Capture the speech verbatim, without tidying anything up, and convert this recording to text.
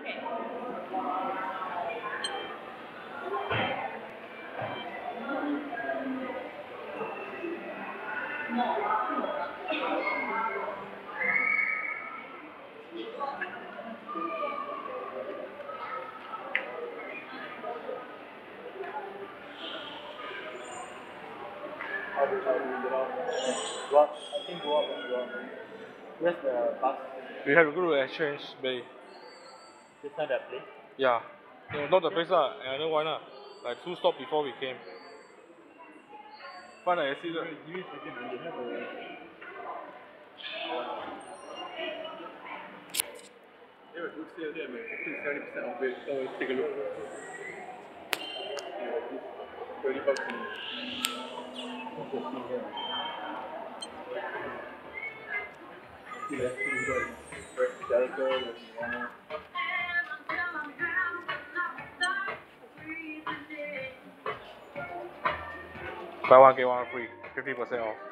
What? I think go up and go up. Where's the bus? We have to go to Exchange Bay. This not that place? Yeah. No, not the place lah. Another one lah. Like two stops before we came. Find an exit. Give me a second, you have a... They have a good sale there, man. seventy percent off it, so let's take a look. thirty bucks in what's the thing here? See that thing going. Delta, Louisiana. Buy one get one free. fifty percent off.